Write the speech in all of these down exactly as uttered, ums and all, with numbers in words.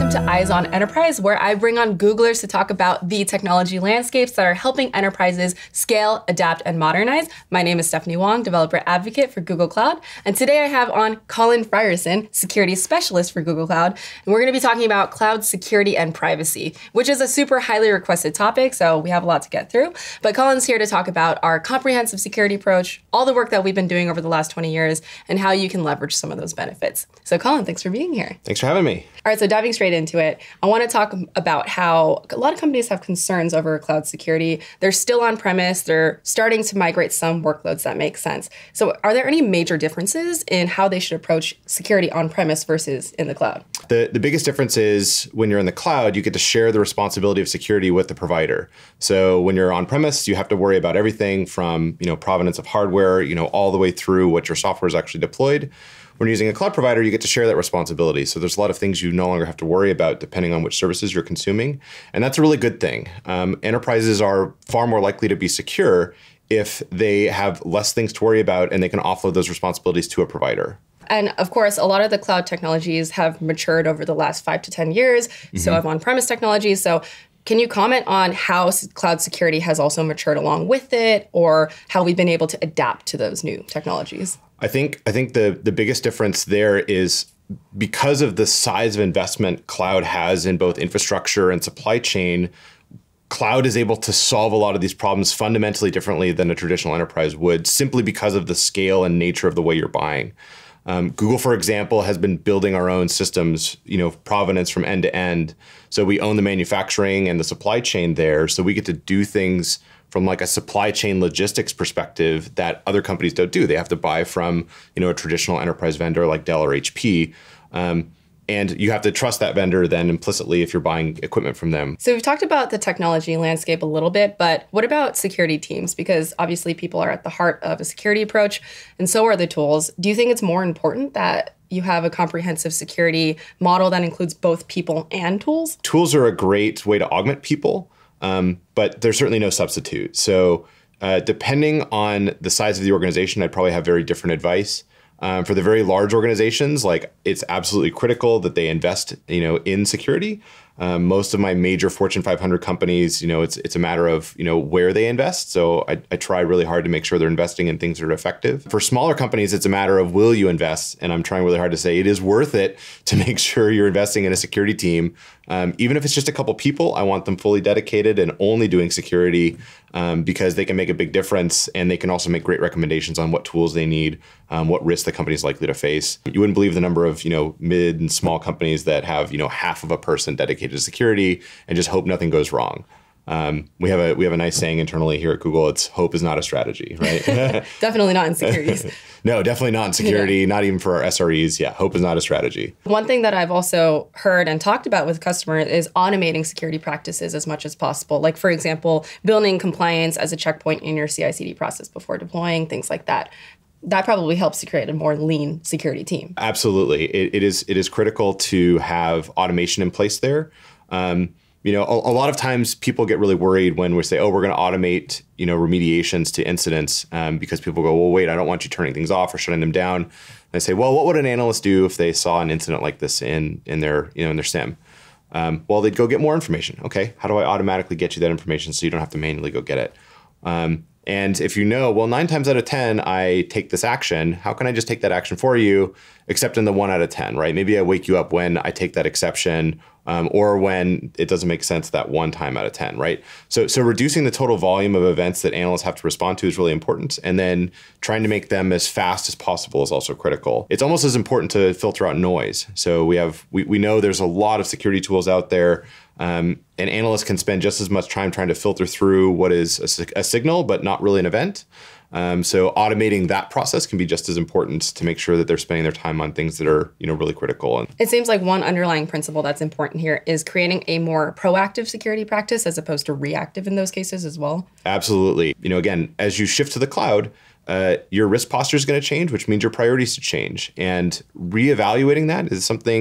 welcome to Eyes on Enterprise, where I bring on Googlers to talk about the technology landscapes that are helping enterprises scale, adapt, and modernize. My name is Stephanie Wong, developer advocate for Google Cloud, and today I have on Collin Frierson, security specialist for Google Cloud, and we're going to be talking about cloud security and privacy, which is a super highly requested topic, so we have a lot to get through. But Collin's here to talk about our comprehensive security approach, all the work that we've been doing over the last twenty years, and how you can leverage some of those benefits. So Collin, thanks for being here. Thanks for having me. All right, so diving straight into it, I want to talk about how a lot of companies have concerns over cloud security. They're still on premise. They're starting to migrate some workloads that make sense. So are there any major differences in how they should approach security on premise versus in the cloud? The, the biggest difference is when you're in the cloud, you get to share the responsibility of security with the provider. So when you're on premise, you have to worry about everything from, you know, provenance of hardware, you know, all the way through what your software is actually deployed. When you're using a cloud provider, you get to share that responsibility. So there's a lot of things you no longer have to worry about depending on which services you're consuming. And that's a really good thing. Um, enterprises are far more likely to be secure if they have less things to worry about and they can offload those responsibilities to a provider. And of course, a lot of the cloud technologies have matured over the last five to ten years. Mm-hmm. So have on-premise technologies. So can you comment on how cloud security has also matured along with it, or how we've been able to adapt to those new technologies? I think I think the the biggest difference there is because of the size of investment cloud has in both infrastructure and supply chain. Cloud is able to solve a lot of these problems fundamentally differently than a traditional enterprise would, simply because of the scale and nature of the way you're buying. Um, Google, for example, has been building our own systems, you know, provenance from end to end. So we own the manufacturing and the supply chain there. So we get to do things from like a supply chain logistics perspective that other companies don't do. They have to buy from, you know, a traditional enterprise vendor like Dell or H P. Um, and you have to trust that vendor then implicitly if you're buying equipment from them. So we've talked about the technology landscape a little bit, but what about security teams? Because obviously people are at the heart of a security approach, and so are the tools. Do you think it's more important that you have a comprehensive security model that includes both people and tools? Tools are a great way to augment people. Um, but there's certainly no substitute. So uh, depending on the size of the organization, I'd probably have very different advice. Um, for the very large organizations, like it's absolutely critical that they invest, you know, in security. Um, most of my major Fortune five hundred companies, you know, it's it's a matter of, you know, where they invest. So I, I try really hard to make sure they're investing in things that are effective. For smaller companies, it's a matter of will you invest? And I'm trying really hard to say it is worth it to make sure you're investing in a security team. Um, even if it's just a couple people, I want them fully dedicated and only doing security um, because they can make a big difference, and they can also make great recommendations on what tools they need, um, what risks the company is likely to face. You wouldn't believe the number of, you know, mid and small companies that have, you know, half of a person dedicated to security and just hope nothing goes wrong. Um, we have a we have a nice saying internally here at Google. It's hope is not a strategy, right? Definitely not in securities. No, definitely not in security, yeah. Not even for our S R Es. Yeah, hope is not a strategy. One thing that I've also heard and talked about with customers is automating security practices as much as possible. Like, for example, building compliance as a checkpoint in your C I C D process before deploying, things like that. That probably helps to create a more lean security team. Absolutely. It, it is it is critical to have automation in place there. Um, You know, a, a lot of times people get really worried when we say, oh, we're going to automate, you know, remediations to incidents um, because people go, well, wait, I don't want you turning things off or shutting them down. And I say, well, what would an analyst do if they saw an incident like this in in their, you know, in their SIEM? Um, well, they'd go get more information. Okay, how do I automatically get you that information so you don't have to manually go get it? Um, and if you know, well, nine times out of ten, I take this action. How can I just take that action for you, except in the one out of ten, right? Maybe I wake you up when I take that exception, um, or when it doesn't make sense that one time out of ten, right? So, so reducing the total volume of events that analysts have to respond to is really important. And then trying to make them as fast as possible is also critical. It's almost as important to filter out noise. So we have, we, we know there's a lot of security tools out there. Um, and analysts can spend just as much time trying to filter through what is a, a signal, but not really an event. Um, so automating that process can be just as important to make sure that they're spending their time on things that are, you know, really critical. It seems like one underlying principle that's important here is creating a more proactive security practice as opposed to reactive in those cases as well. Absolutely. You know, again, as you shift to the cloud, uh, your risk posture is going to change, which means your priorities to change. And reevaluating that is something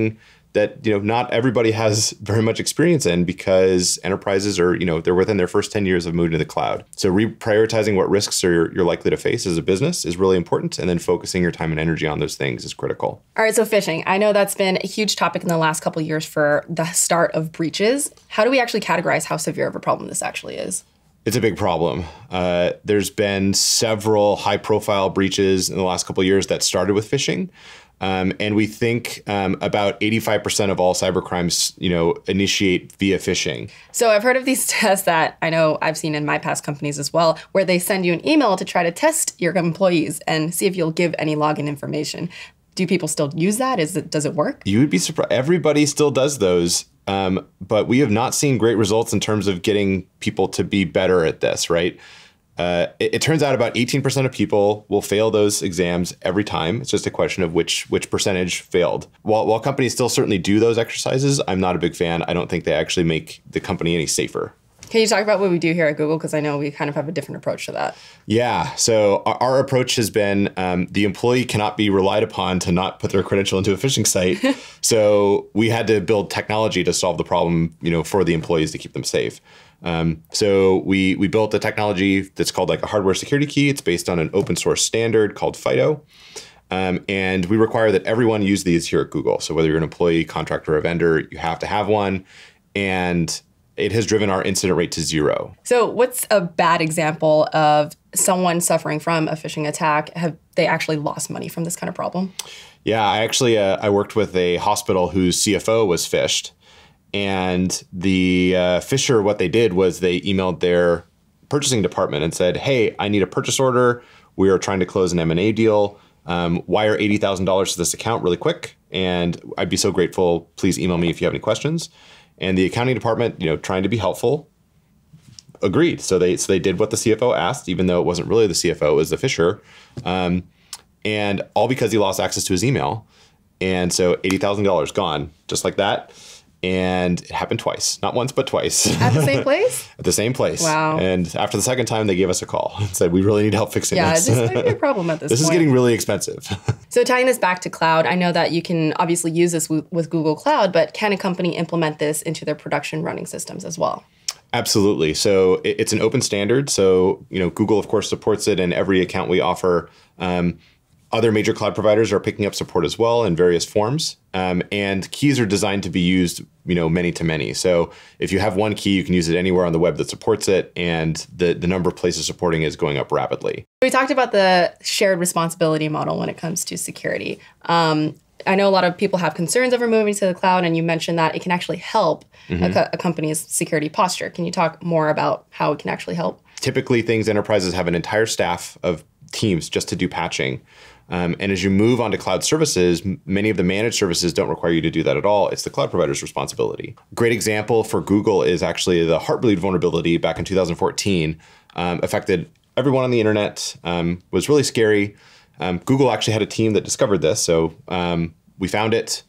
that, you know, not everybody has very much experience in, because enterprises are, you know, they're within their first ten years of moving to the cloud. So reprioritizing what risks are you're likely to face as a business is really important. And then focusing your time and energy on those things is critical. All right, so phishing. I know that's been a huge topic in the last couple of years for the start of breaches. How do we actually categorize how severe of a problem this actually is? It's a big problem. Uh, there's been several high-profile breaches in the last couple of years that started with phishing. Um, and we think um, about eighty-five percent of all cybercrimes, you know, initiate via phishing. So I've heard of these tests that I know I've seen in my past companies as well, where they send you an email to try to test your employees and see if you'll give any login information. Do people still use that? Is it, does it work? You would be surprised. Everybody still does those. Um, but we have not seen great results in terms of getting people to be better at this, right? Uh, it, it turns out about eighteen percent of people will fail those exams every time. It's just a question of which which percentage failed. While, while companies still certainly do those exercises, I'm not a big fan. I don't think they actually make the company any safer. Can you talk about what we do here at Google? Because I know we kind of have a different approach to that. Yeah. So our, our approach has been um, the employee cannot be relied upon to not put their credential into a phishing site. So we had to build technology to solve the problem, you know, for the employees to keep them safe. Um, so we we built a technology that's called like a hardware security key. It's based on an open source standard called FIDO. Um, and we require that everyone use these here at Google. So whether you're an employee, contractor, or a vendor, you have to have one. And it has driven our incident rate to zero. So what's a bad example of someone suffering from a phishing attack? Have they actually lost money from this kind of problem? Yeah, I actually uh, I worked with a hospital whose C F O was phished. And the uh, phisher, what they did was they emailed their purchasing department and said, hey, I need a purchase order. We are trying to close an M and A deal. Um, wire eighty thousand dollars to this account really quick. And I'd be so grateful. Please email me if you have any questions. And the accounting department, you know, trying to be helpful, agreed. So they so they did what the C F O asked, even though it wasn't really the C F O, it was the phisher. Um, and all because he lost access to his email. And so eighty thousand dollars gone, just like that. And it happened twice, not once, but twice. At the same place? At the same place. Wow. And after the second time, they gave us a call and said, we really need help fixing yeah, this. Yeah, this might be a problem at this, this point. This is getting really expensive. So tying this back to cloud, I know that you can obviously use this w- with Google Cloud, but can a company implement this into their production running systems as well? Absolutely. So it, it's an open standard. So, you know, Google, of course, supports it in every account we offer. Um, Other major cloud providers are picking up support as well in various forms. Um, and keys are designed to be used, you know, many to many. So if you have one key, you can use it anywhere on the web that supports it. And the, the number of places supporting it is going up rapidly. We talked about the shared responsibility model when it comes to security. Um, I know a lot of people have concerns over moving to the cloud, and you mentioned that it can actually help mm-hmm. a, co- a company's security posture. Can you talk more about how it can actually help? Typically, things enterprises have an entire staff of teams just to do patching. Um, and as you move onto cloud services, m- many of the managed services don't require you to do that at all. It's the cloud provider's responsibility. Great example for Google is actually the Heartbleed vulnerability back in two thousand fourteen. Um, affected everyone on the internet, um, was really scary. Um, Google actually had a team that discovered this. So um, we found it.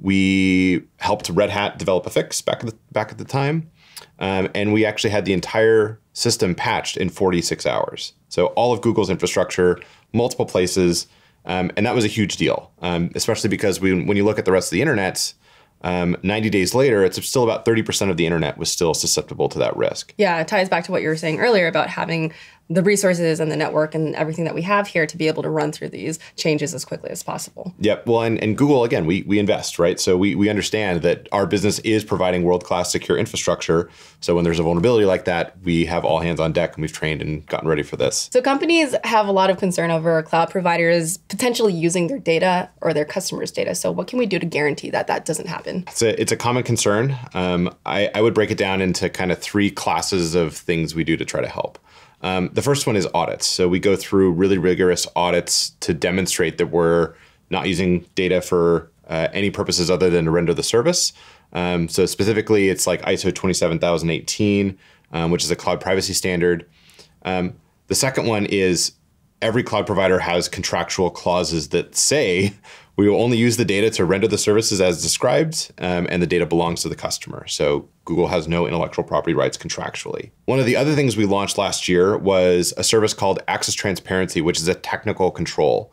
We helped Red Hat develop a fix back at the, back at the time. Um, and we actually had the entire system patched in forty-six hours. So all of Google's infrastructure, multiple places, um, and that was a huge deal, um, especially because we, when you look at the rest of the internet, um, ninety days later, it's still about thirty percent of the internet was still susceptible to that risk. Yeah, it ties back to what you were saying earlier about having the resources and the network and everything that we have here to be able to run through these changes as quickly as possible. Yep. Well, and, and Google, again, we we invest, right? So we, we understand that our business is providing world-class secure infrastructure. So when there's a vulnerability like that, we have all hands on deck and we've trained and gotten ready for this. So companies have a lot of concern over cloud providers potentially using their data or their customers' data. So what can we do to guarantee that that doesn't happen? It's a, it's a common concern. Um, I, I would break it down into kind of three classes of things we do to try to help. Um, the first one is audits. So we go through really rigorous audits to demonstrate that we're not using data for uh, any purposes other than to render the service. Um, so specifically, it's like I S O twenty-seven thousand eighteen, um, which is a cloud privacy standard. Um, the second one is every cloud provider has contractual clauses that say we will only use the data to render the services as described, um, and the data belongs to the customer. So Google has no intellectual property rights contractually. One of the other things we launched last year was a service called Access Transparency, which is a technical control.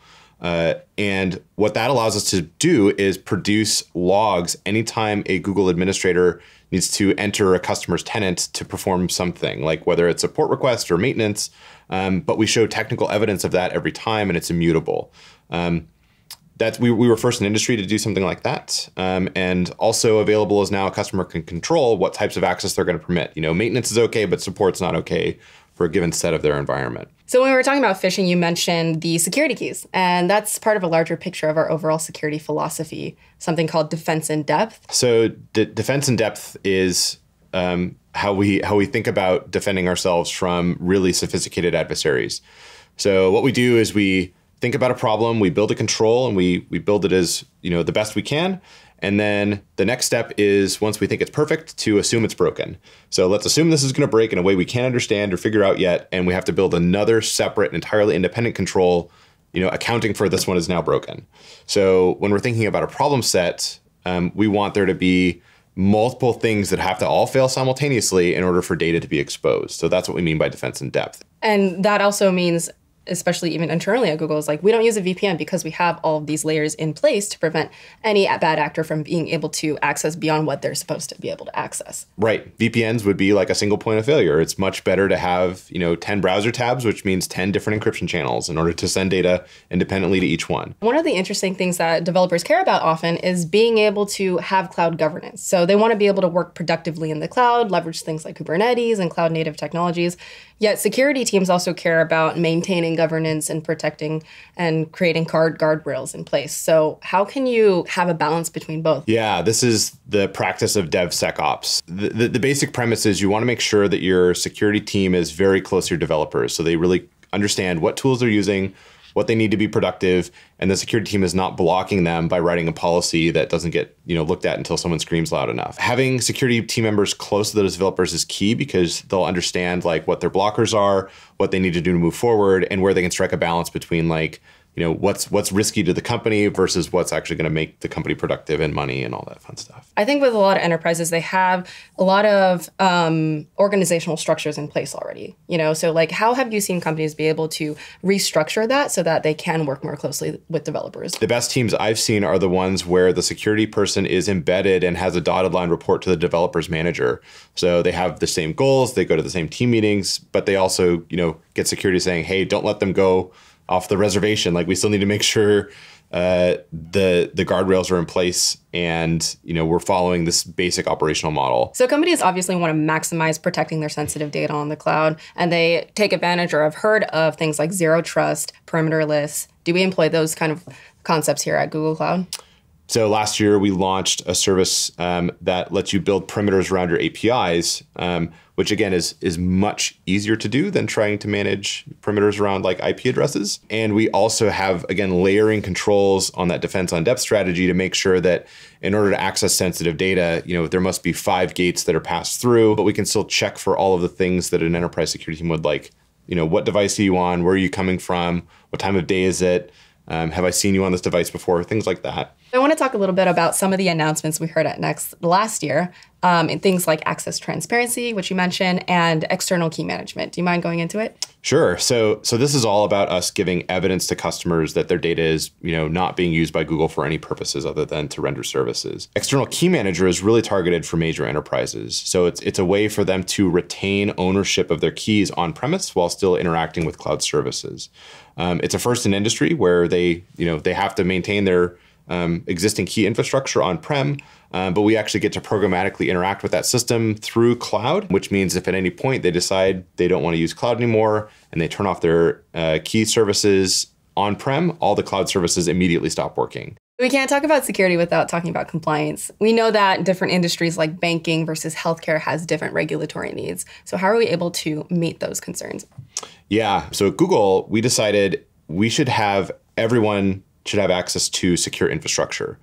Uh, and what that allows us to do is produce logs anytime a Google administrator needs to enter a customer's tenant to perform something, like whether it's a port request or maintenance. Um, but we show technical evidence of that every time, and it's immutable. Um, That's, we, we were first in industry to do something like that. Um, and also available is now a customer can control what types of access they're going to permit. You know, maintenance is okay, but support's not okay for a given set of their environment. So when we were talking about phishing, you mentioned the security keys, and that's part of a larger picture of our overall security philosophy, something called defense in depth. So d- defense in depth is um, how we how we think about defending ourselves from really sophisticated adversaries. So what we do is we think about a problem, we build a control, and we we build it as, you know, the best we can. And then the next step is, once we think it's perfect, to assume it's broken. So let's assume this is going to break in a way we can't understand or figure out yet, and we have to build another separate, entirely independent control, you know, accounting for this one is now broken. So when we're thinking about a problem set, um, we want there to be multiple things that have to all fail simultaneously in order for data to be exposed. So that's what we mean by defense in depth. And that also means, especially even internally at Google, is like, we don't use a V P N because we have all of these layers in place to prevent any bad actor from being able to access beyond what they're supposed to be able to access. Right. V P Ns would be like a single point of failure. It's much better to have, you know, ten browser tabs, which means ten different encryption channels in order to send data independently to each one. One of the interesting things that developers care about often is being able to have cloud governance. So they want to be able to work productively in the cloud, leverage things like Kubernetes and cloud native technologies. Yet security teams also care about maintaining governance and protecting and creating guard guardrails in place. So how can you have a balance between both? Yeah, this is the practice of DevSecOps. The, the, the basic premise is you want to make sure that your security team is very close to your developers, so they really understand what tools they're using, what they need to be productive, and the security team is not blocking them by writing a policy that doesn't get, you know, looked at until someone screams loud enough. Having security team members close to those developers is key, because they'll understand like what their blockers are, what they need to do to move forward, and where they can strike a balance between like, you know, what's what's risky to the company versus what's actually going to make the company productive and money and all that fun stuff. I think with a lot of enterprises, they have a lot of um, organizational structures in place already. You know, so like, how have you seen companies be able to restructure that so that they can work more closely with developers? The best teams I've seen are the ones where the security person is embedded and has a dotted line report to the developer's manager. So they have the same goals, they go to the same team meetings, but they also, you know, get security saying, hey, don't let them go off the reservation. Like, we still need to make sure uh, the the guardrails are in place, and you know, we're following this basic operational model. So companies obviously want to maximize protecting their sensitive data on the cloud, and they take advantage or have heard of things like zero trust, perimeterless. Do we employ those kind of concepts here at Google Cloud? So last year we launched a service um, that lets you build perimeters around your A P Is, um, which again is is much easier to do than trying to manage perimeters around like I P addresses. And we also have, again, layering controls on that defense on depth strategy to make sure that in order to access sensitive data, you know, there must be five gates that are passed through, but we can still check for all of the things that an enterprise security team would like. You know, what device are you on? Where are you coming from? What time of day is it? Um, have I seen you on this device before? Things like that. I want to talk a little bit about some of the announcements we heard at Next last year, um, and things like access transparency, which you mentioned, and external key management. Do you mind going into it? Sure. So, so this is all about us giving evidence to customers that their data is, you know, not being used by Google for any purposes other than to render services. External Key Manager is really targeted for major enterprises. So it's it's a way for them to retain ownership of their keys on premise while still interacting with cloud services. Um, it's a first in industry where they, you know, they have to maintain their um, existing key infrastructure on-prem, um, but we actually get to programmatically interact with that system through cloud, which means if at any point they decide they don't want to use cloud anymore and they turn off their uh, key services on-prem, all the cloud services immediately stop working. We can't talk about security without talking about compliance. We know that different industries like banking versus healthcare has different regulatory needs. So how are we able to meet those concerns? Yeah, so at Google, we decided we should have everyone should have access to secure infrastructure.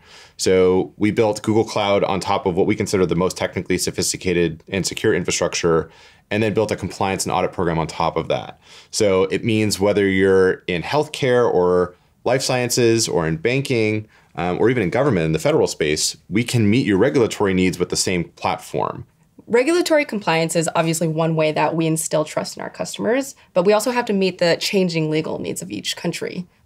So we built Google Cloud on top of what we consider the most technically sophisticated and secure infrastructure, and then built a compliance and audit program on top of that. So it means whether you're in healthcare or life sciences or in banking, um, or even in government, in the federal space, we can meet your regulatory needs with the same platform. Regulatory compliance is obviously one way that we instill trust in our customers, but we also have to meet the changing legal needs of each country.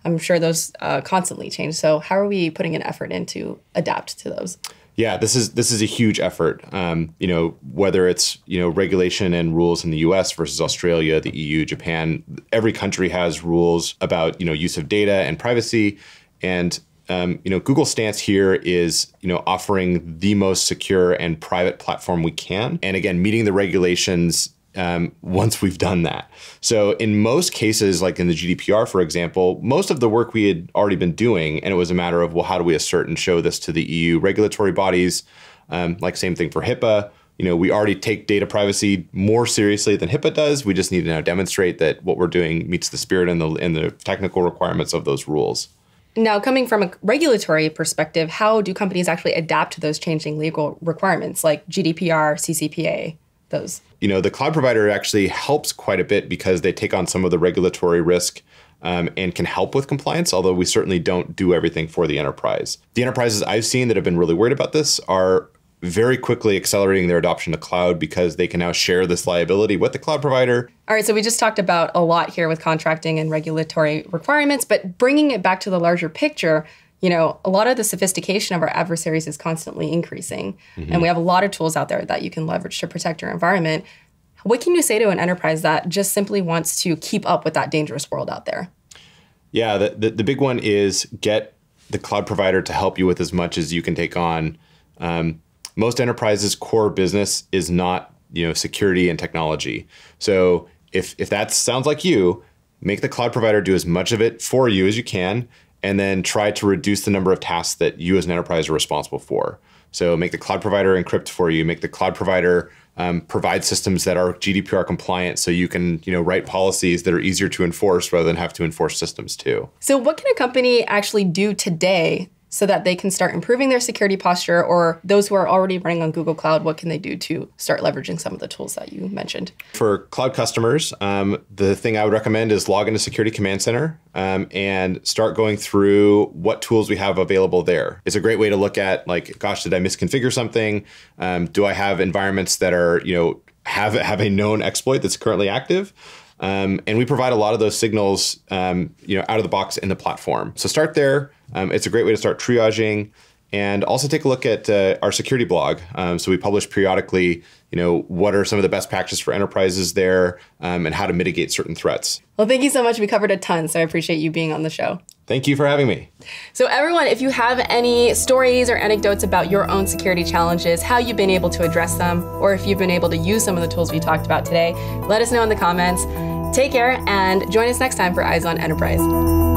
I'm sure those uh, constantly change. So how are we putting an effort in to adapt to those? Yeah, this is this is a huge effort. Um, you know, whether it's you know regulation and rules in the U S versus Australia, the E U, Japan, every country has rules about you know use of data and privacy. And um, you know, Google's stance here is you know offering the most secure and private platform we can, and again, meeting the regulations um, once we've done that. So in most cases, like in the G D P R, for example, most of the work we had already been doing, and it was a matter of, well, how do we assert and show this to the E U regulatory bodies? Um, like same thing for HIPAA. You know, we already take data privacy more seriously than HIPAA does. We just need to now demonstrate that what we're doing meets the spirit and the, and the technical requirements of those rules. Now, coming from a regulatory perspective, how do companies actually adapt to those changing legal requirements like G D P R, C C P A, those? You know, the cloud provider actually helps quite a bit because they take on some of the regulatory risk um, and can help with compliance, although we certainly don't do everything for the enterprise. The enterprises I've seen that have been really worried about this are very quickly accelerating their adoption to cloud because they can now share this liability with the cloud provider. All right, so we just talked about a lot here with contracting and regulatory requirements, but bringing it back to the larger picture, you know, a lot of the sophistication of our adversaries is constantly increasing. Mm-hmm. And we have a lot of tools out there that you can leverage to protect your environment. What can you say to an enterprise that just simply wants to keep up with that dangerous world out there? Yeah, the, the, the big one is get the cloud provider to help you with as much as you can take on. Um, most enterprises' core business is not, you know, security and technology. So if, if that sounds like you, make the cloud provider do as much of it for you as you can, and then try to reduce the number of tasks that you as an enterprise are responsible for. So make the cloud provider encrypt for you, make the cloud provider um, provide systems that are G D P R compliant so you can you know, write policies that are easier to enforce rather than have to enforce systems too. So what can a company actually do today so that they can start improving their security posture, or those who are already running on Google Cloud, what can they do to start leveraging some of the tools that you mentioned? For cloud customers, um, the thing I would recommend is log into Security Command Center um, and start going through what tools we have available there. It's a great way to look at, like, gosh, did I misconfigure something? Um, do I have environments that are, you know, have, have a known exploit that's currently active? Um, and we provide a lot of those signals, um, you know, out of the box in the platform. So start there. Um, it's a great way to start triaging, and also take a look at uh, our security blog. Um, so we publish periodically, you know, what are some of the best practices for enterprises there, um, and how to mitigate certain threats. Well, thank you so much. We covered a ton, so I appreciate you being on the show. Thank you for having me. So everyone, if you have any stories or anecdotes about your own security challenges, how you've been able to address them, or if you've been able to use some of the tools we talked about today, let us know in the comments. Take care and join us next time for Eyes on Enterprise.